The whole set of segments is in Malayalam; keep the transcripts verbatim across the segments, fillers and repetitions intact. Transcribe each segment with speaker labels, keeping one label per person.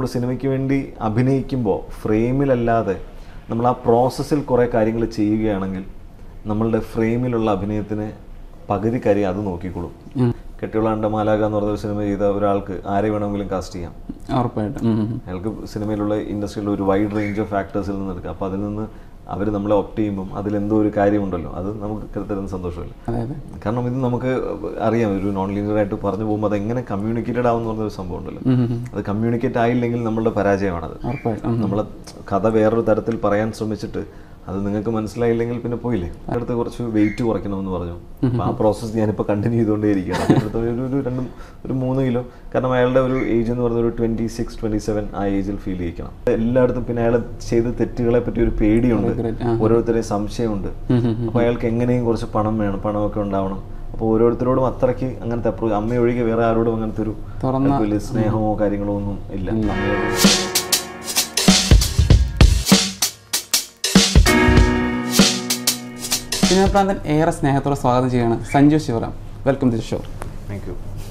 Speaker 1: നമ്മളൊരു സിനിമയ്ക്ക് വേണ്ടി അഭിനയിക്കുമ്പോൾ ഫ്രെയിമിലല്ലാതെ നമ്മൾ ആ പ്രോസസ്സിൽ കുറേ കാര്യങ്ങൾ ചെയ്യുകയാണെങ്കിൽ നമ്മളുടെ ഫ്രെയിമിലുള്ള അഭിനയത്തിന് പകുതി കാര്യം അത് നോക്കിക്കോളും. കെട്ടിയുള്ള അണ്ടമാലാക എന്ന് പറഞ്ഞൊരു സിനിമ ചെയ്ത ഒരാൾക്ക് ആരെ വേണമെങ്കിലും കാസ്റ്റ് ചെയ്യാം.
Speaker 2: ഉറപ്പായിട്ടും
Speaker 1: അയാൾക്ക് സിനിമയിലുള്ള ഇൻഡസ്ട്രിയിലുള്ള ഒരു വൈഡ് റേഞ്ച് ഓഫ് ഫാക്ടേഴ്സിൽ നിന്ന് എടുക്കാം. അപ്പോൾ അതിൽ നിന്ന് അവർ നമ്മളെ ഓപ്റ്റ് ചെയ്യുമ്പം അതിലെന്തോ ഒരു കാര്യമുണ്ടല്ലോ, അത് നമുക്ക് തരുന്ന സന്തോഷമില്ല. കാരണം ഇത് നമുക്ക് അറിയാം, ഒരു നോൺ ലീനിയർ ആയിട്ട് പറഞ്ഞു പോകുമ്പോൾ അതെങ്ങനെ കമ്മ്യൂണിക്കേറ്റഡ് ആവുമെന്ന് പറഞ്ഞൊരു സംഭവം ഉണ്ടല്ലോ. അത് കമ്മ്യൂണിക്കേറ്റ് ആയില്ലെങ്കിൽ നമ്മളുടെ പരാജയമാണത്. നമ്മളെ കഥ വേറൊരു തരത്തിൽ പറയാൻ ശ്രമിച്ചിട്ട് അത് നിങ്ങൾക്ക് മനസ്സിലായില്ലെങ്കിൽ പിന്നെ പോയില്ലേ. അടുത്ത് കുറച്ച് വെയിറ്റ് കുറയ്ക്കണമെന്ന് പറഞ്ഞു. അപ്പോൾ ആ പ്രോസസ്സ് ഞാനിപ്പോൾ കണ്ടിന്യൂ ചെയ്തുകൊണ്ടേയിരിക്കുകയാണ്. അടുത്ത ഒരു ഒരു രണ്ട് ഒരു മൂന്ന് കിലോ, കാരണം അയാളുടെ ഒരു ഏജ് എന്ന് പറയുന്നത് ഒരു ട്വൻറ്റി സിക്സ് ട്വൻറ്റി സെവൻ ആ ഏജിൽ ഫീൽ ചെയ്യിക്കണം. എല്ലായിടത്തും പിന്നെ അയാൾ ചെയ്ത തെറ്റുകളെ പറ്റി ഒരു പേടിയുണ്ട്, ഓരോരുത്തരെയും സംശയമുണ്ട്. അപ്പോൾ അയാൾക്ക് എങ്ങനെയും കുറച്ച് പണം വേണം, പണമൊക്കെ ഉണ്ടാവണം. അപ്പോൾ ഓരോരുത്തരോടും അത്രയ്ക്ക് അങ്ങനത്തെ അപ്രോച്ച്, അമ്മ ഒഴികെ വേറെ ആരോടും അങ്ങനത്തെ ഒരു വലിയ സ്നേഹമോ കാര്യങ്ങളോ ഒന്നും ഇല്ല. അമ്മയോട്
Speaker 2: സിനിമാപ്രാന്തൻ ഏറെ സ്നേഹത്തോടെ സ്വാഗതം ചെയ്യുകയാണ്. Sanju Sivaram, welcome to the show.
Speaker 1: Thank you.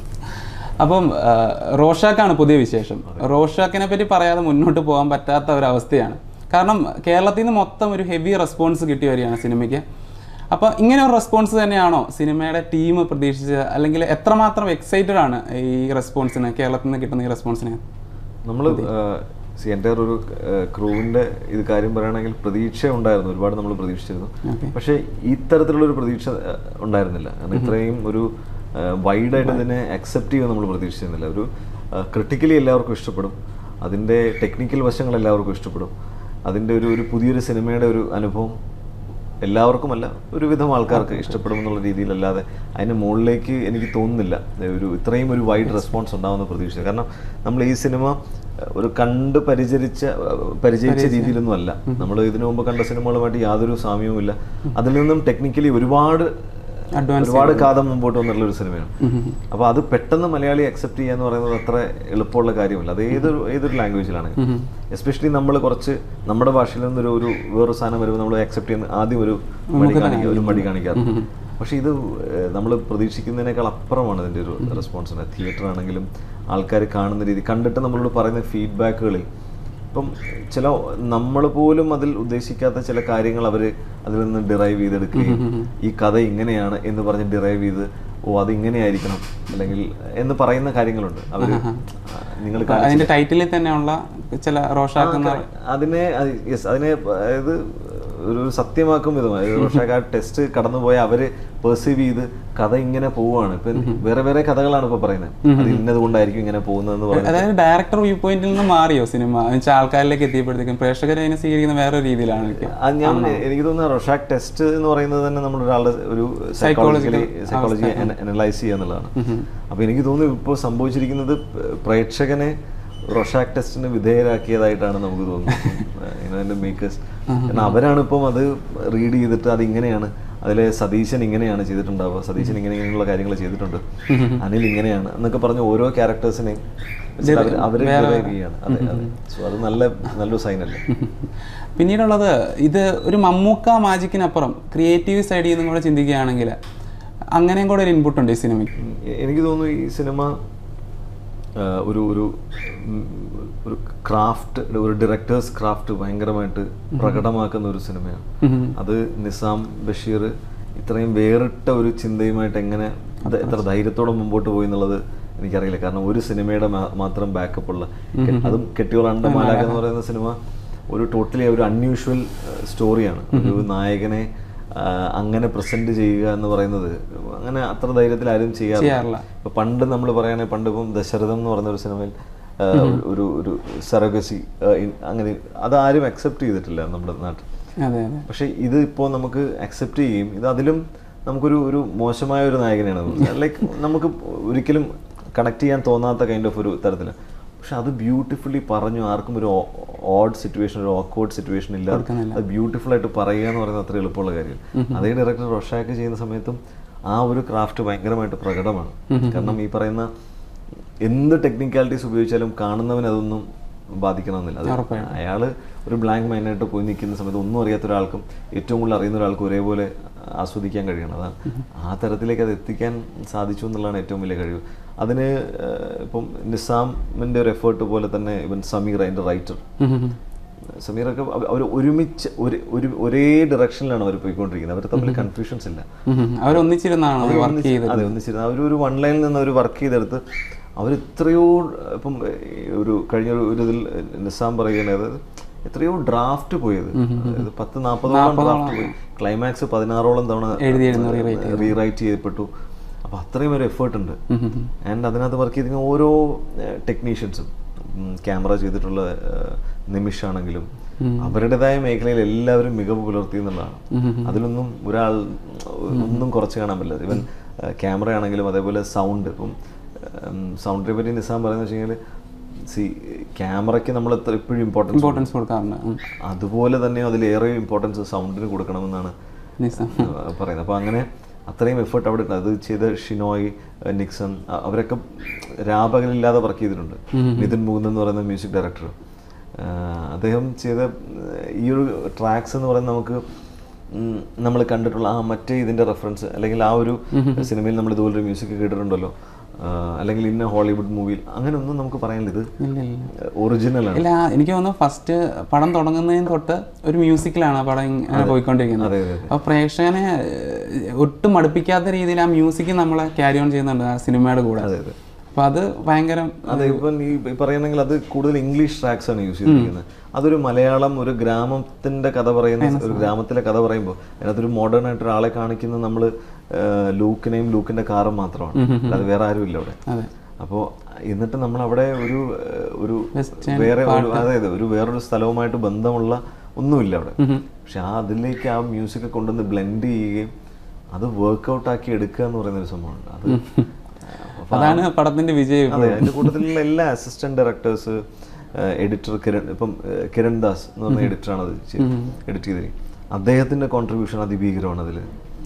Speaker 2: അപ്പം റോഷാക്കാണ് പുതിയ വിശേഷം. റോഷാക്കിനെ പറ്റി പറയാതെ മുന്നോട്ട് പോകാൻ പറ്റാത്ത ഒരവസ്ഥയാണ്. കാരണം കേരളത്തിൽ നിന്ന് മൊത്തം ഒരു ഹെവി റെസ്പോൺസ് കിട്ടി വരികയാണ് സിനിമയ്ക്ക്. അപ്പോൾ ഇങ്ങനെ ഒരു റെസ്പോൺസ് തന്നെയാണോ സിനിമയുടെ ടീം പ്രതീക്ഷിച്ചത്, അല്ലെങ്കിൽ എത്രമാത്രം എക്സൈറ്റഡ് ആണ് ഈ റെസ്പോൺസിന്, കേരളത്തിൽ നിന്ന് കിട്ടുന്ന ഈ റെസ്പോൺസിന്?
Speaker 1: നമ്മൾ എൻ്റെ ഒരു ക്രൂവിൻ്റെ ഇത് കാര്യം പറയുകയാണെങ്കിൽ പ്രതീക്ഷ ഉണ്ടായിരുന്നു, ഒരുപാട് നമ്മൾ പ്രതീക്ഷിച്ചിരുന്നു. പക്ഷേ ഇത്തരത്തിലുള്ളൊരു പ്രതീക്ഷ ഉണ്ടായിരുന്നില്ല. കാരണം ഇത്രയും ഒരു വൈഡായിട്ട് ഇതിനെ അക്സെപ്റ്റ് ചെയ്യുമെന്ന് നമ്മൾ പ്രതീക്ഷിച്ചിരുന്നില്ല. ഒരു ക്രിട്ടിക്കലി എല്ലാവർക്കും ഇഷ്ടപ്പെടും, അതിൻ്റെ ടെക്നിക്കൽ വശങ്ങൾ എല്ലാവർക്കും ഇഷ്ടപ്പെടും, അതിൻ്റെ ഒരു ഒരു പുതിയൊരു സിനിമയുടെ ഒരു അനുഭവം എല്ലാവർക്കുമല്ല ഒരുവിധം ആൾക്കാർക്ക് ഇഷ്ടപ്പെടും എന്നുള്ള രീതിയിലല്ലാതെ അതിന് മുകളിലേക്ക് എനിക്ക് തോന്നുന്നില്ല ഒരു ഇത്രയും ഒരു വൈഡ് റെസ്പോൺസ് ഉണ്ടാവുമെന്ന് പ്രതീക്ഷിച്ചത്. കാരണം നമ്മൾ ഈ സിനിമ ഒരു കണ്ട് പരിചരിച്ച പരിചയിച്ച രീതിയിലൊന്നും അല്ല. നമ്മൾ ഇതിനു മുമ്പ് കണ്ട സിനിമകളുമായിട്ട് യാതൊരു സാമ്യവും ഇല്ല. അതിൽ നിന്നും ടെക്നിക്കലി ഒരുപാട് ഒരുപാട് കാലം മുമ്പോട്ട് വന്നുള്ള ഒരു സിനിമയാണ്. അപ്പോൾ അത് പെട്ടെന്ന് മലയാളി അക്സെപ്റ്റ് ചെയ്യുക എന്ന് പറയുന്നത് അത്ര എളുപ്പമുള്ള കാര്യമല്ല. അത് ഏതൊരു ഏതൊരു ലാംഗ്വേജിലാണ്, എസ്പെഷ്യലി നമ്മൾ കുറച്ച് നമ്മുടെ ഭാഷയിൽ നിന്നൊരു ഒരു വേറൊരു സാധനം വരുമ്പോൾ നമ്മൾ അക്സെപ്റ്റ് ചെയ്യുന്ന ആദ്യം ഒരു മടി കാണിക്കുക ഒരു മടി കാണിക്കാറുണ്ട്. പക്ഷേ ഇത് നമ്മൾ പ്രതീക്ഷിക്കുന്നതിനേക്കാൾ അപ്പുറമാണ് ഇതിൻ്റെ ഒരു റെസ്പോൺസിന്. തിയേറ്റർ ആണെങ്കിലും ആൾക്കാർ കാണുന്ന രീതി കണ്ടിട്ട് നമ്മളോട് പറയുന്ന ഫീഡ്ബാക്കുകളിൽ ഇപ്പം ചില നമ്മൾ പോലും അതിൽ ഉദ്ദേശിക്കാത്ത ചില കാര്യങ്ങൾ അവർ അതിൽ നിന്ന് ഡിറൈവ് ചെയ്തെടുക്കുകയും ഈ കഥ ഇങ്ങനെയാണ് എന്ന് പറഞ്ഞ് ഡിറൈവ് ചെയ്ത് ഓ അത് ഇങ്ങനെയായിരിക്കണം അല്ലെങ്കിൽ എന്ന് പറയുന്ന കാര്യങ്ങളുണ്ട്. അവർ നിങ്ങൾ
Speaker 2: അതിന്റെ ടൈറ്റിലിൽ തന്നെയുള്ള ചില റോഷാക്ക്
Speaker 1: അതിനെ യെസ് അതിനെ അതായത് ഒരു സത്യമാക്കും വിധമായി റോഷാക്ക് ആ ടെസ്റ്റ് കടന്നുപോയ അവര് പെർസീവ് ചെയ്ത് കഥ ഇങ്ങനെ പോവുകയാണ്. ഇപ്പൊ വേറെ വേറെ കഥകളാണ് ഇപ്പൊ പറയുന്നത്, അത് ഇന്നത് കൊണ്ടായിരിക്കും ഇങ്ങനെ പോകുന്നതെന്ന് പറയുന്നത്.
Speaker 2: അതായത് ഡയറക്ടർ വ്യൂ പോയിന്റിൽ നിന്ന് മാറിയോ സിനിമ ആൾക്കാരിലേക്ക് എത്തിയപ്പോഴത്തേക്കും പ്രേക്ഷകരെ അതിനെ സ്വീകരിക്കുന്ന വേറെ രീതിയിലാണ്.
Speaker 1: ഞാൻ എനിക്ക് തോന്നുന്നു റോഷാക്ക് ടെസ്റ്റ് എന്ന് പറയുന്നത് തന്നെ നമ്മൾ ഒരാളുടെ ഒരു സൈക്കോളജിക്കലി സൈക്കോളജി അനലൈസ് ചെയ്യുക എന്നുള്ളതാണ്. അപ്പൊ എനിക്ക് തോന്നുന്നു ഇപ്പോൾ സംഭവിച്ചിരിക്കുന്നത് പ്രേക്ഷകനെ റോഷാക്ക് ടെസ്റ്റിന് വിധേയരാക്കിയതായിട്ടാണ് നമുക്ക് തോന്നുന്നത് മേക്കേഴ്സ്. കാരണം അവരാണ് ഇപ്പം അത് റീഡ് ചെയ്തിട്ട് അത് ഇങ്ങനെയാണ്, അതിലെ സതീശൻ ഇങ്ങനെയാണ് ചെയ്തിട്ടുണ്ടാവുക, സതീശൻ ഇങ്ങനെ ഇങ്ങനെയുള്ള കാര്യങ്ങൾ ചെയ്തിട്ടുണ്ട്, അനിൽ ഇങ്ങനെയാണ് എന്നൊക്കെ പറഞ്ഞ് ഓരോ ക്യാരക്ടേഴ്സിനെയും അവർ ഡെറൈവ് ചെയ്യാണ്. അതെ അതെ സോ അത് നല്ല നല്ലൊരു സൈനല്ലേ.
Speaker 2: പിന്നീടുള്ളത് ഇത് ഒരു മമ്മൂക്ക മാജിക്കിനപ്പുറം ക്രിയേറ്റീവ് സൈഡിൽ നിന്നും കൂടെ ചിന്തിക്കുകയാണെങ്കിൽ അങ്ങനെയും കൂടെ ഒരു ഇൻപുട്ട് ഉണ്ട് ഈ സിനിമയ്ക്ക്.
Speaker 1: എനിക്ക് തോന്നുന്നു ഈ സിനിമ ഒരു ഒരു ഒരു ക്രാഫ്റ്റ് ഒരു ഡയറക്ടേഴ്സ് ക്രാഫ്റ്റ് ഭയങ്കരമായിട്ട് പ്രകടമാക്കുന്ന ഒരു സിനിമയാണ്. അത് നിസാം ബഷീർ ഇത്രയും വേറിട്ട ഒരു ചിന്തയുമായിട്ട് എങ്ങനെ എത്ര ധൈര്യത്തോടെ മുമ്പോട്ട് പോയി എന്നുള്ളത് എനിക്കറിയില്ല. കാരണം ഒരു സിനിമയുടെ മാത്രം ബാക്കപ്പ് ഉള്ള, അതും കെട്ടിയോൾ അണ്ടമാലാക എന്ന് പറയുന്ന സിനിമ ഒരു ടോട്ടലി ഒരു അൺയൂഷ്വൽ സ്റ്റോറിയാണ്. ഒരു നായകനെ അങ്ങനെ പ്രസന്റ് ചെയ്യുക എന്ന് പറയുന്നത് അങ്ങനെ അത്ര ധൈര്യത്തിൽ ആരും ചെയ്യാറില്ല. ഇപ്പൊ പണ്ട് നമ്മൾ പറയുകയാണെങ്കിൽ പണ്ട് ഇപ്പം ദശരഥം എന്ന് പറയുന്ന ഒരു സിനിമയിൽ ഒരു ഒരു സറഗസി അങ്ങനെ അതാരും അക്സെപ്റ്റ് ചെയ്തിട്ടില്ല നമ്മുടെ നാട്ടിൽ. പക്ഷെ ഇത് ഇപ്പോൾ നമുക്ക് അക്സെപ്റ്റ് ചെയ്യും. ഇത് അതിലും നമുക്കൊരു ഒരു മോശമായ ഒരു നായകനാണ്, ലൈക്ക് നമുക്ക് ഒരിക്കലും കണക്ട് ചെയ്യാൻ തോന്നാത്ത കൈൻഡ് ഓഫ് ഒരു തരത്തിൽ. പക്ഷെ അത് ബ്യൂട്ടിഫുള്ളി പറഞ്ഞു, ആർക്കും ഒരു ഓഡ് സിറ്റുവേഷൻ ഒരു ഓക്വേർഡ് സിറ്റുവേഷൻ ഇല്ലാതെ അത് ബ്യൂട്ടിഫുൾ ആയിട്ട് പറയുക എന്ന് പറയുന്നത് അത്ര എളുപ്പമുള്ള കാര്യം. അതേ ഡയറക്ടർ റോഷാക്ക് ചെയ്യുന്ന സമയത്തും ആ ഒരു ക്രാഫ്റ്റ് ഭയങ്കരമായിട്ട് പ്രകടമാണ്. കാരണം ഈ പറയുന്ന എന്ത് ടെക്നിക്കാലിറ്റീസ് ഉപയോഗിച്ചാലും കാണുന്നവൻ അതൊന്നും ബാധിക്കണമെന്നില്ല. അത് അയാൾ ഒരു ബ്ലാങ്ക് മൈൻഡായിട്ട് പോയി നിൽക്കുന്ന സമയത്ത് ഒന്നും അറിയാത്ത ഒരാൾക്കും ഏറ്റവും കൂടുതൽ അറിയുന്ന ഒരാൾക്കും ഒരേപോലെ ആസ്വദിക്കാൻ കഴിയണം. അതാണ് ആ തരത്തിലേക്ക് അത് എത്തിക്കാൻ സാധിച്ചു എന്നുള്ളതാണ് ഏറ്റവും വലിയ കഴിവ്. അതിന് ഇപ്പം നിസാമിൻ്റെ ഒരു എഫേർട്ട് പോലെ തന്നെ ഇവൻ സമീർ അതിൻ്റെ റൈറ്റർ, സമീറൊക്കെ അവർ ഒരുമിച്ച് ഒരു ഒരു ഒരേ ഡയറക്ഷനിലാണ് അവർ പോയിക്കൊണ്ടിരിക്കുന്നത്. അവർ തമ്മിൽ കൺഫ്യൂഷൻസ് ഇല്ല.
Speaker 2: അവർ ഒന്നിച്ചിരുന്നാണ്
Speaker 1: അതെ ഒന്നിച്ചിരുന്ന അവർ ഒരു വൺ ലൈനിൽ നിന്ന് അവർ വർക്ക് ചെയ്തെടുത്ത് അവർ എത്രയോ ഇപ്പം ഒരു കഴിഞ്ഞ ഒരു ഇതിൽ നിസാം പറയുന്നത് എത്രയോ ഡ്രാഫ്റ്റ് പോയത്, അതായത് പത്ത് നാൽപ്പതോളം ഡ്രാഫ്റ്റ് പോയി, ക്ലൈമാക്സ് പതിനാറോളം തവണ റീറൈറ്റ് ചെയ്യപ്പെട്ടു. അപ്പോൾ അത്രയും ഒരു എഫേർട്ട് ഉണ്ട്. ആൻഡ് അതിനകത്ത് വർക്ക് ചെയ്തിരിക്കുന്ന ഓരോ ടെക്നീഷ്യൻസും ക്യാമറ ചെയ്തിട്ടുള്ള നിമിഷാണെങ്കിലും അവരുടേതായ മേഖലയിൽ എല്ലാവരും മികവ് പുലർത്തി എന്നുള്ളതാണ്. അതിലൊന്നും ഒരാൾ ഒന്നും കുറച്ച് കാണാൻ പറ്റില്ല. ഇവൻ ക്യാമറ ആണെങ്കിലും അതേപോലെ സൗണ്ട്. ഇപ്പം സൗണ്ടിനെ പറ്റി നിസാം പറയുന്നത് വെച്ച് കഴിഞ്ഞാൽ സി ക്യാമറയ്ക്ക് നമ്മൾ എത്ര എപ്പോഴും ഇമ്പോർട്ടൻസ്
Speaker 2: ഇമ്പോർട്ടൻസ് കൊടുക്കാറുണ്ട്,
Speaker 1: അതുപോലെ തന്നെ അതിലേറെ ഇമ്പോർട്ടൻസ് സൗണ്ടിന് കൊടുക്കണമെന്നാണ് പറയുന്നത്. അപ്പോൾ അങ്ങനെ അത്രയും എഫേർട്ട് അവിടെ ഉണ്ട്. അത് ചെയ്ത ഷിനോയ്, നിക്സൺ അവരൊക്കെ രാപകലില്ലാതെ വർക്ക് ചെയ്തിട്ടുണ്ട്. നിതിൻ മുകുന്ദൻ എന്ന് പറയുന്ന മ്യൂസിക് ഡയറക്ടർ, അദ്ദേഹം ചെയ്ത ഈ ഒരു ട്രാക്സ് എന്ന് പറയുന്നത് നമുക്ക് നമ്മൾ കണ്ടിട്ടുള്ള ആ മറ്റേ ഇതിൻ്റെ റെഫറൻസ് അല്ലെങ്കിൽ ആ ഒരു സിനിമയിൽ നമ്മൾ ഇതുപോലൊരു മ്യൂസിക് കേട്ടിട്ടുണ്ടല്ലോ, അല്ലെങ്കിൽ ഇന്ന ഹോളിവുഡ് മൂവിയിൽ അങ്ങനെ ഒന്നും നമുക്ക് പറയാനില്ല. ഇത് ഒറിജിനലാണ്.
Speaker 2: ഇല്ല, എനിക്ക് തോന്നുന്നു ഫസ്റ്റ് പടം തുടങ്ങുന്നതിന് തൊട്ട് ഒരു മ്യൂസിക്കിലാണ് ആ പടം ഇങ്ങനെ പോയിക്കൊണ്ടിരിക്കുന്നത്. അപ്പോൾ പ്രേക്ഷകനെ ഒട്ടും മടുപ്പിക്കാത്ത രീതിയിൽ ആ മ്യൂസിക് നമ്മളെ ക്യാരി ഓൺ ചെയ്യുന്നുണ്ട് ആ സിനിമയുടെ കൂടെ. അപ്പോൾ അത് ഭയങ്കര
Speaker 1: അതെ. ഇപ്പം ഈ പറയുന്നെങ്കിൽ അത് കൂടുതൽ ഇംഗ്ലീഷ് ട്രാക്സ് ആണ് യൂസ് ചെയ്തിരിക്കുന്നത്. അതൊരു മലയാളം ഒരു ഗ്രാമത്തിൻ്റെ കഥ പറയുന്ന ഒരു ഗ്രാമത്തിലെ കഥ പറയുമ്പോൾ അതിനകത്തൊരു മോഡേൺ ആയിട്ട് ഒരാളെ കാണിക്കുന്നത് നമ്മൾ ലൂക്കിനെയും ലൂക്കിൻ്റെ കാറും മാത്രമാണ്, അത് വേറെ ആരും ഇല്ല അവിടെ. അപ്പോൾ എന്നിട്ട് നമ്മൾ അവിടെ ഒരു ഒരു വേറെ ഒരു അതായത് ഒരു വേറൊരു സ്ഥലവുമായിട്ട് ബന്ധമുള്ള ഒന്നുമില്ല അവിടെ. പക്ഷെ ആ അതിലേക്ക് ആ മ്യൂസിക് കൊണ്ടുവന്ന് ബ്ലെൻഡ് ചെയ്യുകയും അത് വർക്ക്ഔട്ട് ആക്കി എടുക്കുക എന്ന് പറയുന്ന ഒരു സംഭവമുണ്ട്. അത്
Speaker 2: അതാണ് പടത്തിന്റെ വിജയം.
Speaker 1: അതെ, അതിൻ്റെ കൂട്ടത്തിലുള്ള എല്ലാ അസിസ്റ്റന്റ് ഡയറക്ടേഴ്സ്, എഡിറ്റർ കിരൺ, ഇപ്പം കിരൺ ദാസ് എന്ന് പറഞ്ഞ എഡിറ്ററാണ് അത് എഡിറ്റ് ചെയ്തിരിക്കുന്നത്. അദ്ദേഹത്തിൻ്റെ കോൺട്രിബ്യൂഷൻ അതിഭീകരമാണ് അതിൽ.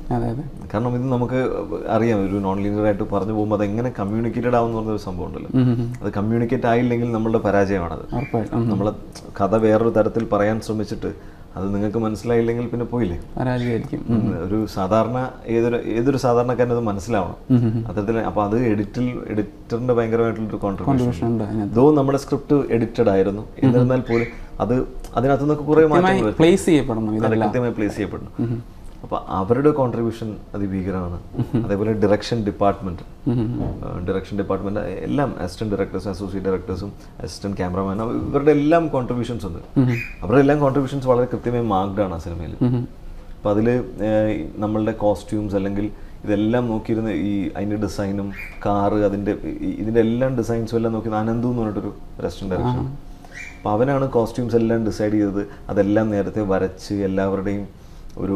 Speaker 1: കാരണം ഇത് നമുക്ക് അറിയാം, ഒരു നോൺ ലീനിയർ ആയിട്ട് പറഞ്ഞു പോകുമ്പോൾ അത് എങ്ങനെ കമ്മ്യൂണിക്കേറ്റഡ് ആവും എന്ന് പറഞ്ഞൊരു സംഭവം ഉണ്ടല്ലോ. അത് കമ്മ്യൂണിക്കേറ്റ് ആയില്ലെങ്കിൽ നമ്മളുടെ പരാജയമാണത്. നമ്മളെ കഥ വേറൊരു തരത്തിൽ പറയാൻ ശ്രമിച്ചിട്ട് അത് നിങ്ങൾക്ക് മനസ്സിലായില്ലെങ്കിൽ പിന്നെ പോയില്ലേ,
Speaker 2: പരാജയമായിരിക്കും.
Speaker 1: ഒരു സാധാരണ ഏതൊരു ഏതൊരു സാധാരണക്കാരന് അത് മനസ്സിലാവണം അത്തരത്തിൽ. അപ്പോൾ അത് എഡിറ്റിൽ എഡിറ്ററിന്റെ ഭയങ്കരമായിട്ടുള്ളൊരു കോൺട്രിബ്യൂഷൻ. ദോ നമ്മുടെ സ്ക്രിപ്റ്റ് എഡിറ്റഡ് ആയിരുന്നു, എന്നിരുന്നാൽ പോലും അത് അതിനകത്തു നിന്നൊക്കെ കുറെ മാറ്റങ്ങൾ
Speaker 2: പ്ലേസ് ചെയ്യപ്പെടണം,
Speaker 1: കൃത്യമായി പ്ലേസ് ചെയ്യപ്പെടണം. അപ്പോൾ അവരുടെ കോൺട്രിബ്യൂഷൻ അതിഭീകരമാണ്. അതേപോലെ ഡിറക്ഷൻ ഡിപ്പാർട്ട്മെന്റ് ഡിറക്ഷൻ ഡിപ്പാർട്ട്മെന്റ് എല്ലാം അസിസ്റ്റന്റ് ഡയറക്ടേഴ്സും അസോസിയേറ്റ് ഡയറക്ടേഴ്സും അസിസ്റ്റന്റ് ക്യാമറമാനും ഇവരുടെ എല്ലാം കോൺട്രിബ്യൂഷൻസ് ഉണ്ട്. അവരുടെ എല്ലാം കോൺട്രിബ്യൂഷൻസ് വളരെ കൃത്യമായി മാർക്ക്ഡ് ആണ് ആ സിനിമയിൽ. അപ്പോൾ അതിൽ നമ്മളുടെ കോസ്റ്റ്യൂംസ് അല്ലെങ്കിൽ ഇതെല്ലാം നോക്കിയിരുന്ന ഈ അതിൻ്റെ ഡിസൈനും കാറ് അതിൻ്റെ ഇതിൻ്റെ എല്ലാം ഡിസൈൻസും എല്ലാം നോക്കി അനന്തു എന്ന് പറഞ്ഞിട്ടൊരു അസിസ്റ്റന്റ് ഡയറക്ടർ. അപ്പോൾ അവനാണ് കോസ്റ്റ്യൂംസ് എല്ലാം ഡിസൈഡ് ചെയ്തത്. അതെല്ലാം നേരത്തെ വരച്ച് എല്ലാവരുടെയും ഒരു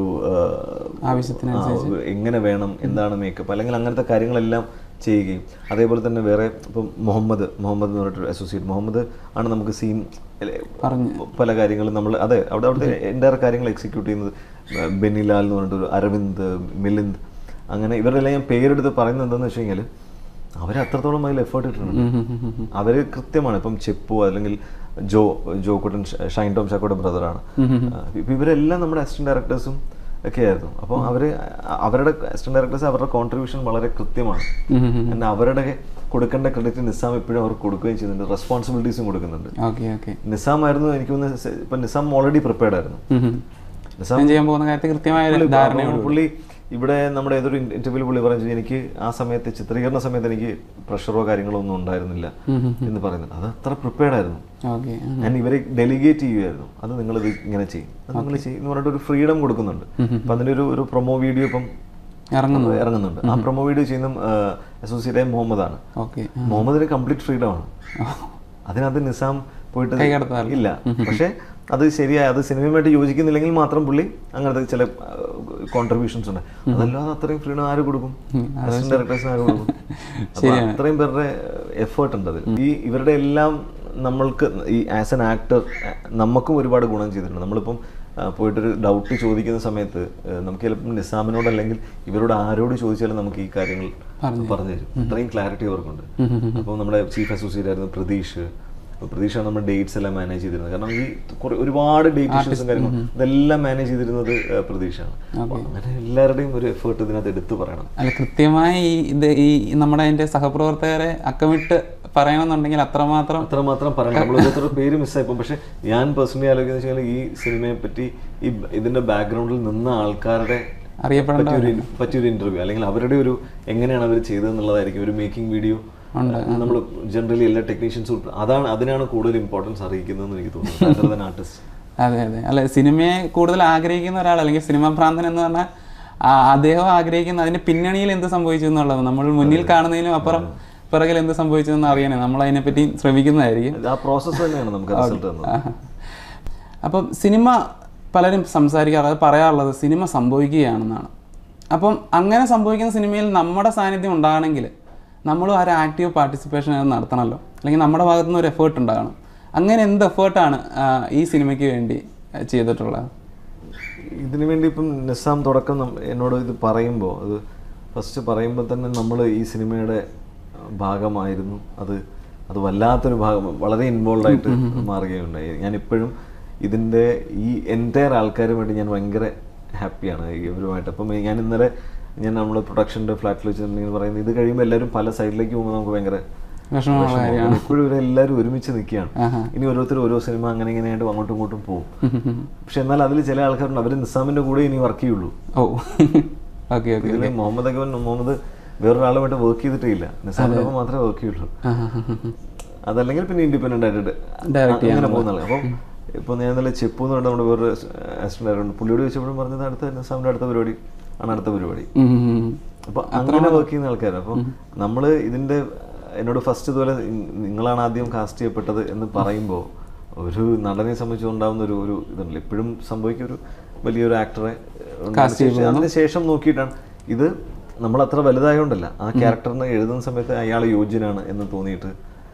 Speaker 1: എങ്ങനെ വേണം, എന്താണ് മേക്കപ്പ് അല്ലെങ്കിൽ അങ്ങനത്തെ കാര്യങ്ങളെല്ലാം ചെയ്യുകയും അതേപോലെ തന്നെ വേറെ ഇപ്പം മുഹമ്മദ് മുഹമ്മദ് എന്ന് പറഞ്ഞിട്ടൊരു അസോസിയേറ്റ് മുഹമ്മദ് ആണ് നമുക്ക് സീൻ പല കാര്യങ്ങളും നമ്മൾ അതെ അവിടെ അവിടുത്തെ എൻ്റെ കാര്യങ്ങൾ എക്സിക്യൂട്ട് ചെയ്യുന്നത്. ബെന്നിലാൽ എന്ന് പറഞ്ഞിട്ടൊരു അരവിന്ദ്, മിലിന്ദ്, അങ്ങനെ ഇവരുടെ എല്ലാം ഞാൻ പേരെടുത്ത് പറയുന്നത് എന്താണെന്ന് വെച്ച് കഴിഞ്ഞാൽ അവർ അത്രത്തോളം അതിൽ എഫേർട്ട് ഇട്ടിട്ടുണ്ട്. അവർ കൃത്യമാണ്. ഇപ്പം ചെപ്പു അല്ലെങ്കിൽ ജോ ജോ കുട്ടൻ ഷൈൻ ടോം ചാക്കോയുടെ ബ്രദറാണ്. ഇപ്പം ഇവരെല്ലാം നമ്മുടെ അസിസ്റ്റന്റ് ഡയറക്ടേഴ്സും ഒക്കെ ആയിരുന്നു. അപ്പോൾ അവർ അവരുടെ അസിസ്റ്റന്റ് ഡയറക്ടേഴ്സ് അവരുടെ കോൺട്രിബ്യൂഷൻ വളരെ കൃത്യമാണ്. എന്നാൽ അവരുടെ കൊടുക്കേണ്ട ക്രെഡിറ്റ് നിസാം എപ്പോഴും അവർ കൊടുക്കുകയും ചെയ്യുന്നുണ്ട്, റെസ്പോൺസിബിലിറ്റീസും കൊടുക്കുന്നുണ്ട്. നിസാം ആയിരുന്നു എനിക്ക് തോന്നുന്നു. ഇപ്പം നിസാം ഓൾറെഡി പ്രിപ്പയർഡ് ആയിരുന്നു. നിസാം ചെയ്യാൻ പോകുന്ന കാര്യത്തിൽ കൃത്യമായ പുള്ളി ഇവിടെ നമ്മുടെ ഏതൊരു ഇന്റർവ്യൂവിൽ പുള്ളി പറഞ്ഞു എനിക്ക് ആ സമയത്ത് ചിത്രീകരണ സമയത്ത് എനിക്ക് പ്രഷറോ കാര്യങ്ങളോ ഒന്നും ഉണ്ടായിരുന്നില്ല എന്ന് പറയുന്നുണ്ട്. അത് അത്ര പ്രിപ്പയർഡ് ആയിരുന്നു. ഞാൻ ഇവരെ ഡെലിഗേറ്റ് ചെയ്യുമായിരുന്നു. അത് നിങ്ങൾ ഇത് ഇങ്ങനെ ചെയ്യും, അത് നിങ്ങൾ ചെയ്യും എന്ന് പറഞ്ഞിട്ട് ഒരു ഫ്രീഡം കൊടുക്കുന്നുണ്ട്. അപ്പം അതിൻ്റെ ഒരു ഒരു പ്രൊമോ വീഡിയോ ഇപ്പം ഇറങ്ങുന്നുണ്ട്. ആ പ്രൊമോ വീഡിയോ ചെയ്യുന്ന അസോസിയേറ്റ് മുഹമ്മദാണ്. മുഹമ്മദിന് കംപ്ലീറ്റ് ഫ്രീഡമാണ്. അതിനകത്ത് നിസാം പോയിട്ട് ഇല്ല. പക്ഷേ അത് ശരിയായ അത് സിനിമയുമായിട്ട് യോജിക്കുന്നില്ലെങ്കിൽ മാത്രം പുള്ളി അങ്ങനത്തെ ചില കോൺട്രിബ്യൂഷൻസ് ഉണ്ട്. അതല്ലാതെ അത്രയും ഫ്രീഡം ആര് കൊടുക്കും? അസിസ്റ്റന്റ് ഡയറക്ടേഴ്സിന് ആര് കൊടുക്കും? അപ്പൊ അത്രയും പേരുടെ എഫേർട്ട് ഉണ്ട് അതിൽ. ഈ ഇവരുടെ എല്ലാം നമ്മൾക്ക് ഈ ആസ് എൻ ആക്ടർ നമുക്കും ഒരുപാട് ഗുണം ചെയ്തിട്ടുണ്ട്. നമ്മളിപ്പം പോയിട്ടൊരു ഡൗട്ട് ചോദിക്കുന്ന സമയത്ത് നമുക്ക് ചിലപ്പം നിസാമിനോട് അല്ലെങ്കിൽ ഇവരോട് ആരോട് ചോദിച്ചാലും നമുക്ക് ഈ കാര്യങ്ങൾ പറഞ്ഞു തരും. അത്രയും ക്ലാരിറ്റി അവർക്കുണ്ട്. അപ്പോൾ നമ്മുടെ ചീഫ് അസോസിയേറ്റ് ആയിരുന്നു പ്രതീഷ്. പ്രതീക്ഷയാണ് നമ്മൾ ഡേറ്റ്സ് എല്ലാം മാനേജ് ചെയ്തിരുന്നത്. കാരണം ഈ കുറെ ഒരുപാട് ഡേറ്റ് ഇഷ്യൂസും കാര്യങ്ങളും ഇതെല്ലാം മാനേജ് ചെയ്തിരുന്നത് പ്രതീക്ഷയാണ്. അങ്ങനെ എല്ലാവരുടെയും ഒരു എഫേർട്ട് ഇതിനകത്ത് എടുത്തു പറയണം.
Speaker 2: അല്ല, കൃത്യമായി ഈ ഇത് ഈ നമ്മുടെ അതിന്റെ സഹപ്രവർത്തകരെ അക്കമിട്ട് പറയണമെന്നുണ്ടെങ്കിൽ അത്രമാത്രം
Speaker 1: അത്രമാത്രം പറയണം. നമ്മൾ ഓരോരുത്തരുടെ പേര് മിസ്സായിപ്പോൾ. പക്ഷെ ഞാൻ പേഴ്സണലി ആലോചിക്കുന്ന വെച്ചാൽ ഈ സിനിമയെ പറ്റി ഈ ഇതിന്റെ ബാക്ക്ഗ്രൗണ്ടിൽ നിന്ന ആൾക്കാരുടെ
Speaker 2: അറിയപ്പെടേണ്ട
Speaker 1: പറ്റിയൊരു ഇന്റർവ്യൂ, അല്ലെങ്കിൽ അവരുടെ ഒരു എങ്ങനെയാണ് അവർ ചെയ്തതെന്നുള്ളതായിരിക്കും ഒരു മേക്കിംഗ് വീഡിയോ. നമ്മൾ ജനറലി എല്ലാ ടെക്നീഷ്യൻസും അതാണ് അതിനാണ് കൂടുതൽ ഇമ്പോർട്ടൻസ് അറിയിക്കുന്നതെന്ന് എനിക്ക് തോന്നുന്നു ആർട്ടിസ്റ്റ്.
Speaker 2: അതെ അതെ അല്ല, സിനിമയെ കൂടുതൽ ആഗ്രഹിക്കുന്ന ഒരാൾ, അല്ലെങ്കിൽ സിനിമാ ഭ്രാന്തൻ എന്ന് പറഞ്ഞാൽ അദ്ദേഹം ആഗ്രഹിക്കുന്ന അതിന്റെ പിന്നണിയിൽ എന്ത് സംഭവിച്ചു എന്നുള്ളത് നമ്മൾ മുന്നിൽ കാണുന്നതിനും അപ്പുറം പിറകിൽ എന്ത് സംഭവിച്ചതെന്ന് അറിയാനേ നമ്മൾ അതിനെപ്പറ്റി ശ്രമിക്കുന്നതായിരിക്കും.
Speaker 1: ആ പ്രോസസ്സ് തന്നെയാണ് നമുക്ക് റിസൾട്ട് തന്നത്.
Speaker 2: അപ്പം സിനിമ പലരും സംസാരിക്കാറ്, അത് പറയാറുള്ളത് സിനിമ സംഭവിക്കുകയാണെന്നാണ്. അപ്പം അങ്ങനെ സംഭവിക്കുന്ന സിനിമയിൽ നമ്മുടെ സാന്നിധ്യം ഉണ്ടാകണമെങ്കിൽ നമ്മളും ആ ഒരു ആക്റ്റീവ് പാർട്ടിസിപ്പേഷൻ നടത്തണമല്ലോ, അല്ലെങ്കിൽ നമ്മുടെ ഭാഗത്തു നിന്ന് ഒരു എഫേർട്ട് ഉണ്ടാകണം. അങ്ങനെ എന്ത് എഫേർട്ടാണ് ഈ സിനിമയ്ക്ക് വേണ്ടി ചെയ്തിട്ടുള്ളത്?
Speaker 1: ഇതിനു വേണ്ടി ഇപ്പം നിസാം തുടക്കം എന്നോട് ഇത് പറയുമ്പോൾ, അത് ഫസ്റ്റ് പറയുമ്പോൾ തന്നെ നമ്മൾ ഈ സിനിമയുടെ ഭാഗമായിരുന്നു. അത് അത് വല്ലാത്തൊരു ഭാഗം, വളരെ ഇൻവോൾവ് ആയിട്ട് മാറുകയുണ്ടായി. ഞാനിപ്പോഴും ഇതിൻ്റെ ഈ എൻറ്റയർ ആൾക്കാരും വേണ്ടി ഞാൻ ഭയങ്കര ഹാപ്പിയാണ് ഇവരുമായിട്ട്. അപ്പം ഞാൻ ഇന്നലെ ഞാൻ നമ്മൾ പ്രൊഡക്ഷൻ്റെ ഫ്ലാറ്റിൽ വെച്ചിട്ടുണ്ടെങ്കിൽ പറയുന്നത്, ഇത് കഴിയുമ്പോൾ എല്ലാവരും പല സൈഡിലേക്ക് പോകുമ്പോൾ നമുക്ക് ഭയങ്കര എപ്പോഴും ഇവരെല്ലാവരും ഒരുമിച്ച് നിൽക്കുകയാണ്. ഇനി ഓരോരുത്തർ ഓരോ സിനിമ അങ്ങനെ ഇങ്ങനെയായിട്ട് അങ്ങോട്ടും ഇങ്ങോട്ടും പോകും. പക്ഷെ എന്നാൽ അതിൽ ചില ആൾക്കാരുണ്ട്, അവർ നിസാമിൻ്റെ കൂടെ ഇനി വർക്ക് ചെയ്യുള്ളൂ. ഇതിൽ മുഹമ്മദ് അഗവൻ മുഹമ്മദ് വേറൊരാളുമായിട്ട് വർക്ക് ചെയ്തിട്ടില്ല, നിസാമിൻ്റെ ഒപ്പം മാത്രമേ വർക്ക് ചെയ്യുള്ളൂ. അതല്ലെങ്കിൽ പിന്നെ ഇൻഡിപെൻഡൻ്റ് ആയിട്ട് അങ്ങനെ പോകുന്ന ആൾ. അപ്പം ഇപ്പോൾ ഞാൻ ഇന്നലെ ചെപ്പു എന്ന് പറഞ്ഞാൽ നമ്മുടെ വേറൊരു അസിസ്റ്റൻ്റ് ആയിട്ടുണ്ട്, പുള്ളിയോട് ചോദിച്ചപ്പോഴും പറഞ്ഞത് അടുത്ത നിസാമിൻ്റെ അടുത്ത പരിപാടി ആണ് അടുത്ത പരിപാടി. അപ്പോൾ അങ്ങനെ വർക്ക് ചെയ്യുന്ന ആൾക്കാർ. അപ്പം നമ്മൾ ഇതിൻ്റെ എന്നോട് ഫസ്റ്റ് ഇതുപോലെ നിങ്ങളാണ് ആദ്യം കാസ്റ്റ് ചെയ്യപ്പെട്ടത് എന്ന് പറയുമ്പോൾ ഒരു നടനെ സംബന്ധിച്ചുണ്ടാകുന്ന ഒരു ഒരു ഇതുണ്ടല്ലോ, എപ്പോഴും സംഭവിക്കും. ഒരു വലിയൊരു ആക്ടറെ അതിന് ശേഷം നോക്കിയിട്ടാണ് ഇത്. നമ്മളത്ര വലുതായതുകൊണ്ടല്ല, ആ ക്യാരക്ടറിന് എഴുതുന്ന സമയത്ത് അയാൾ യോഗ്യനാണ് എന്ന് തോന്നിയിട്ട്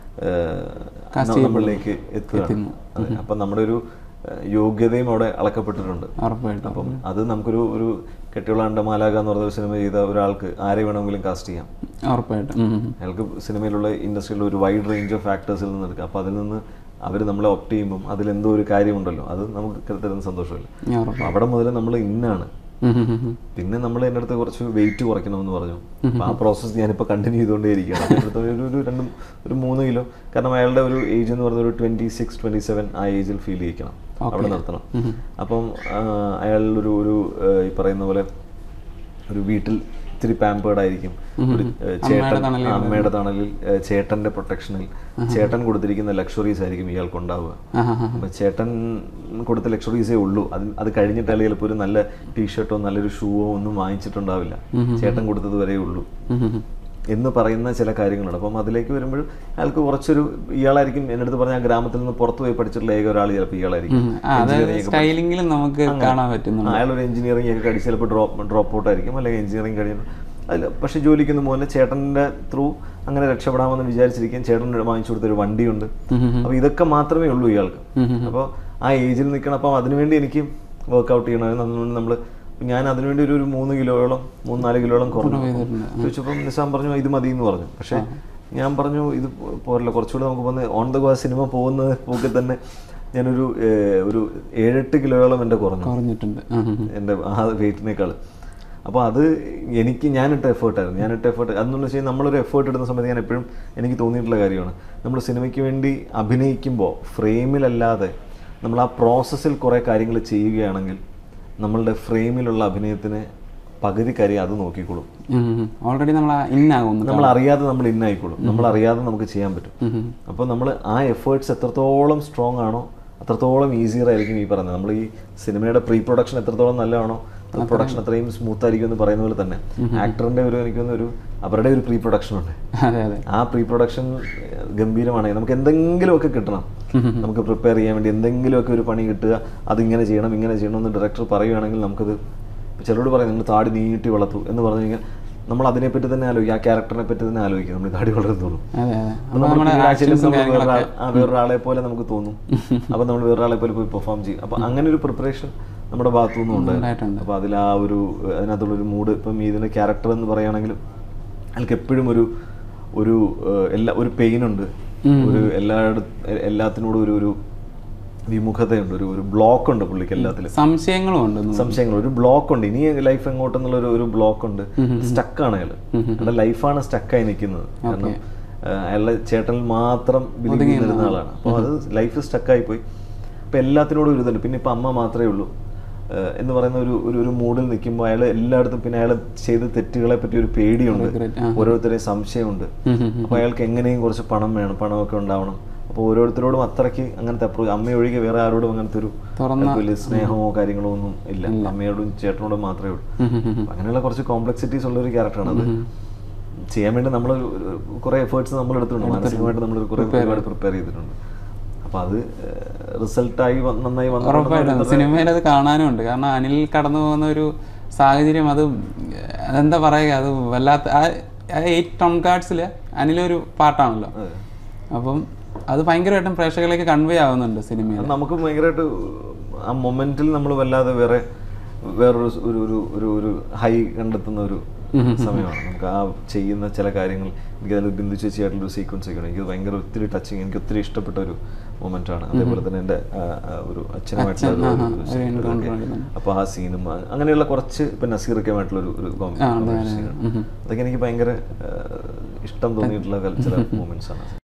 Speaker 1: നമ്മളിലേക്ക് എത്തുകയാണ്. അതെ, അപ്പം നമ്മുടെ ഒരു യോഗ്യതയും അവിടെ അളക്കപ്പെട്ടിട്ടുണ്ട്. അപ്പം അത് നമുക്കൊരു ഒരു കെട്ടിയുള്ള മാലാക എന്ന് പറഞ്ഞ സിനിമ ചെയ്ത ഒരാൾക്ക് ആരെ വേണമെങ്കിലും കാസ്റ്റ് ചെയ്യാം. അയാൾക്ക് സിനിമയിലുള്ള ഇൻഡസ്ട്രിയിലുള്ള ഒരു വൈഡ് റേഞ്ച് ഓഫ് ഫാക്ടേഴ്സിൽ നിന്ന് എടുക്കാം. അപ്പോൾ അതിൽ നിന്ന് അവർ നമ്മളെ ഓപ്റ്റ് ചെയ്യുമ്പം അതിലെന്തോ ഒരു കാര്യമുണ്ടല്ലോ, അത് നമുക്ക് തരുന്ന സന്തോഷമല്ല. അവിടെ മുതൽ നമ്മൾ ഇന്നാണ്. പിന്നെ നമ്മൾ എൻ്റെ അടുത്ത് കുറച്ച് വെയിറ്റ് കുറയ്ക്കണമെന്ന് പറഞ്ഞു. അപ്പം ആ പ്രോസസ്സ് ഞാനിപ്പോൾ കണ്ടിന്യൂ ചെയ്തുകൊണ്ടേയിരിക്കുകയാണ്. എൻ്റെ അടുത്ത് ഒരു ഒരു രണ്ട് ഒരു മൂന്ന് കിലോ, കാരണം അയാളുടെ ഒരു ഏജ് എന്ന് പറഞ്ഞ ഒരു ട്വൻറ്റി സിക്സ് ട്വൻറ്റി സെവൻ ആ ഏജിൽ ഫീൽ ചെയ്യിക്കണം, അവിടെ നിർത്തണം. അപ്പം അയാളൊരു ഒരു ഈ പറയുന്ന പോലെ ഒരു വീട്ടിൽ ഇത്തിരി പാമ്പേർഡ് ആയിരിക്കും. ഒരു ചേട്ടൻ അമ്മയുടെ തണലിൽ ചേട്ടൻ്റെ പ്രൊട്ടക്ഷനിൽ ചേട്ടൻ കൊടുത്തിരിക്കുന്ന ലക്ഷറീസ് ആയിരിക്കും ഇയാൾക്ക് ഉണ്ടാവുക. അപ്പം ചേട്ടൻ കൊടുത്ത ലക്ഷറീസേ ഉള്ളൂ. അത് അത് കഴിഞ്ഞിട്ട് അല്ലെങ്കിൽ ചിലപ്പോൾ ഒരു നല്ല ടീഷർട്ടോ നല്ലൊരു ഷൂവോ ഒന്നും വാങ്ങിച്ചിട്ടുണ്ടാവില്ല, ചേട്ടൻ കൊടുത്തത് വരെ ഉള്ളൂ എന്ന് പറയുന്ന ചില കാര്യങ്ങളുണ്ട്. അപ്പം അതിലേക്ക് വരുമ്പോഴും അയാൾക്ക് കുറച്ചൊരു ഇയാളായിരിക്കും എൻ്റെ അടുത്ത് പറഞ്ഞ ആ ഗ്രാമത്തിൽ നിന്ന് പുറത്തു പോയി പഠിച്ചിട്ടുള്ള ഏക ഒരാൾ ചിലപ്പോൾ ഇയാളായിരിക്കും. അയാളൊരു എഞ്ചിനീയറിംഗ് ഒക്കെ കഴിച്ച് ചിലപ്പോൾ ഡ്രോപ്പ് ഡ്രോപ്പ് ഔട്ട് ആയിരിക്കും, അല്ലെങ്കിൽ എഞ്ചിനീയറിംഗ് കഴിയുന്നു അതിൽ. പക്ഷേ ജോലിക്കുന്ന പോലെ ചേട്ടൻ്റെ ത്രൂ അങ്ങനെ രക്ഷപ്പെടാമെന്ന് വിചാരിച്ചിരിക്കും. ചേട്ടൻ വാങ്ങിച്ചു കൊടുത്തൊരു വണ്ടിയുണ്ട്. അപ്പോൾ ഇതൊക്കെ മാത്രമേ ഉള്ളൂ ഇയാൾക്ക്. അപ്പോൾ ആ ഏജിൽ നിൽക്കണം. അപ്പം അതിനുവേണ്ടി എനിക്ക് വർക്കൗട്ട് ചെയ്യണം. അതുകൊണ്ട് നമ്മൾ ഞാൻ അതിനുവേണ്ടി ഒരു ഒരു മൂന്ന് കിലോയോളം മൂന്ന് നാല് കിലോയോളം കുറഞ്ഞു. ചോദിച്ചപ്പം നിസാം പറഞ്ഞു ഇത് മതി എന്ന് പറഞ്ഞു. പക്ഷേ ഞാൻ പറഞ്ഞു ഇത് പോരല്ലോ, കുറച്ചുകൂടെ നമുക്ക് വന്ന് ഓൺ ദ ഗോ സിനിമ പോകുന്ന പോക്കിൽ തന്നെ ഞാനൊരു ഒരു ഏഴെട്ട് കിലോയോളം എൻ്റെ കുറഞ്ഞു കുറഞ്ഞിട്ടുണ്ട് എൻ്റെ ആ വെയിറ്റിനേക്കാൾ. അപ്പോൾ അത് എനിക്ക് ഞാനിട്ട എഫേർട്ടായിരുന്നു ഞാനിട്ട എഫേർട്ട് അതെന്ന് വെച്ചാൽ നമ്മളൊരു എഫേർട്ട് ഇടുന്ന സമയത്ത് ഞാൻ എപ്പോഴും എനിക്ക് തോന്നിയിട്ടുള്ള കാര്യമാണ്, നമ്മൾ സിനിമയ്ക്ക് വേണ്ടി അഭിനയിക്കുമ്പോൾ ഫ്രെയിമിലല്ലാതെ നമ്മൾ ആ പ്രോസസ്സിൽ കുറേ കാര്യങ്ങൾ ചെയ്യുകയാണെങ്കിൽ നമ്മളുടെ ഫ്രെയിമിലുള്ള അഭിനയത്തിന് പകുതി കാര്യം അത് നോക്കിക്കോളും.
Speaker 2: ഓൾറെഡി നമ്മൾ ഇന്നാകും,
Speaker 1: നമ്മൾ അറിയാതെ നമ്മൾ ഇന്നായിക്കോളും, നമ്മൾ അറിയാതെ നമുക്ക് ചെയ്യാൻ പറ്റും. അപ്പോൾ നമ്മൾ ആ എഫേർട്സ് എത്രത്തോളം സ്ട്രോങ് ആണോ അത്രത്തോളം ഈസിയർ ആയിരിക്കും. ഈ പറയുന്നത് നമ്മൾ ഈ സിനിമയുടെ പ്രീ പ്രൊഡക്ഷൻ എത്രത്തോളം നല്ലതാണോ പ്രൊഡക്ഷൻ അത്രയും സ്മൂത്ത് ആയിരിക്കും എന്ന് പറയുന്ന പോലെ തന്നെ ആക്ടറിന്റെ ഒരു എനിക്കൊന്ന് ഒരു അവരുടെ ഒരു പ്രീ പ്രൊഡക്ഷൻ ഉണ്ട്. ആ പ്രീ പ്രൊഡക്ഷൻ ഗംഭീരമാണെങ്കിൽ നമുക്ക് എന്തെങ്കിലുമൊക്കെ കിട്ടണം, നമുക്ക് പ്രിപ്പയർ ചെയ്യാൻ വേണ്ടി എന്തെങ്കിലുമൊക്കെ ഒരു പണി കിട്ടുക, അതിങ്ങനെ ചെയ്യണം ഇങ്ങനെ ചെയ്യണം എന്ന് ഡയറക്ടർ പറയുകയാണെങ്കിൽ നമുക്കത് ചിലരോട് പറയും നിങ്ങൾ താടി നീട്ടി വളർത്തു എന്ന് പറഞ്ഞു കഴിഞ്ഞാൽ നമ്മൾ അതിനെപ്പറ്റി തന്നെ ആലോചിക്കും, ആ ക്യാരക്ടറിനെ പറ്റി തന്നെ ആലോചിക്കും, നമ്മൾ താടി വളർത്തുള്ളൂ. വേറൊരാളെ പോലെ നമുക്ക് തോന്നും, അപ്പം നമ്മൾ വേറൊരാളെ പോലെ പോയി പെർഫോം ചെയ്യും. അപ്പം അങ്ങനെ ഒരു പ്രിപ്പറേഷൻ നമ്മുടെ ഭാഗത്തു നിന്നും ഉണ്ടായിട്ടുണ്ട്. അപ്പോൾ അതിൽ ആ ഒരു അതിനകത്തുള്ളൊരു മൂഡ്, ഇപ്പം ഇതിൻ്റെ ക്യാരക്ടർ എന്ന് പറയുകയാണെങ്കിലും അയാൾക്ക് എപ്പോഴും ഒരു ഒരു എല്ലാ ഒരു പെയിനുണ്ട്, ഒരു എല്ലായിടത്തും എല്ലാത്തിനോടും ഒരു ഒരു വിമുഖതയുണ്ട്, ഒരു ഒരു ബ്ലോക്ക് ഉണ്ട് പുള്ളിക്ക് എല്ലാത്തിലും.
Speaker 2: സംശയങ്ങളും ഉണ്ട്,
Speaker 1: സംശയങ്ങൾ ഒരു ബ്ലോക്ക് ഉണ്ട്. ഇനി ലൈഫ് എങ്ങോട്ടെന്നുള്ള ഒരു ഒരു ബ്ലോക്ക് ഉണ്ട്. സ്റ്റക്കാണ് അയാൾ, അയാളുടെ ലൈഫാണ് സ്റ്റക്കായി നിൽക്കുന്നത്. കാരണം അയാളുടെ ചേട്ടനിൽ മാത്രം ബിലീവ് ചെയ്തിരുന്ന ആളാണ്. അപ്പോൾ അത് ലൈഫ് സ്റ്റക്കായി പോയി. അപ്പം എല്ലാത്തിനോടും ഒരു ഇതുണ്ട്. പിന്നെ ഇപ്പം അമ്മ മാത്രമേ ഉള്ളൂ എന്ന് പറയുന്ന ഒരു ഒരു ഒരു മൂഡിൽ നിൽക്കുമ്പോൾ അയാൾ എല്ലായിടത്തും പിന്നെ അയാൾ ചെയ്ത തെറ്റുകളെ പറ്റി ഒരു പേടിയുണ്ട്, ഓരോരുത്തരെയും സംശയമുണ്ട്. അപ്പോൾ അയാൾക്ക് എങ്ങനെയും കുറച്ച് പണം വേണം, പണമൊക്കെ ഉണ്ടാവണം. അപ്പോൾ ഓരോരുത്തരോടും അത്രയ്ക്ക് അങ്ങനത്തെ അപ്രോച്ച്, അമ്മയൊഴികെ വേറെ ആരോടും അങ്ങനത്തെ ഒരു വലിയ സ്നേഹമോ കാര്യങ്ങളോ ഒന്നും ഇല്ല. അമ്മയോടും ചേട്ടനോടും മാത്രമേ ഉള്ളൂ. അങ്ങനെയുള്ള കുറച്ച് കോംപ്ലക്സിറ്റീസ് ഉള്ള ഒരു ക്യാരക്ടറാണ്. അത് ചെയ്യാൻ വേണ്ടി നമ്മൾ കുറെ എഫേർട്സ് നമ്മൾ എടുത്തിട്ടുണ്ട്, മാനസികമായിട്ട് നമ്മൾ കുറെ ഒരുപാട് പ്രിപ്പയർ ചെയ്തിട്ടുണ്ട്. അപ്പൊ അത് റിസൾട്ടായി നന്നായി
Speaker 2: വന്നു. സിനിമയിൽ അത് കാണാനും ഉണ്ട്. കാരണം അനിൽ കടന്നു പോകുന്ന ഒരു സാഹചര്യം, അത് അതെന്താ പറയുക, അത് വല്ലാത്ത എയ്റ്റ് ടോൺ കാർഡ്സില് അനിലൊരു പാട്ടാണല്ലോ. അപ്പം അത് ഭയങ്കരമായിട്ടും പ്രേക്ഷകരിലേക്ക് കൺവേ ആവുന്നുണ്ട് സിനിമയിൽ.
Speaker 1: നമുക്ക് ഭയങ്കരമായിട്ട് ആ മൊമെന്റിൽ നമ്മൾ വല്ലാതെ വേറെ വേറൊരു ഒരു ഒരു ഒരു ഹൈ കണ്ടെത്തുന്ന ഒരു സമയമാണ്. നമുക്ക് ആ ചെയ്യുന്ന ചില കാര്യങ്ങൾ, എനിക്ക് അതിൽ ബിന്ദു ചേച്ചിയായിട്ടുള്ളൊരു സീക്വൻസ് ഒക്കെയാണ് എനിക്ക് ഭയങ്കര ഒത്തിരി ടച്ചിങ്, എനിക്ക് ഒത്തിരി ഇഷ്ടപ്പെട്ട ഒരു മൊമെന്റ് ആണ്. അതേപോലെ തന്നെ എൻ്റെ ഒരു അച്ഛനുമായിട്ടുള്ള അപ്പോൾ ആ സീനും അങ്ങനെയുള്ള കുറച്ച് ഇപ്പം നസീറൊക്കെയുമായിട്ടുള്ള ഒരു ഒരു കോമ്പിനേഷൻ, അതൊക്കെ എനിക്ക് ഭയങ്കര ഇഷ്ടം തോന്നിയിട്ടുള്ള ചില മൊമെന്റ്സ് ആണ്.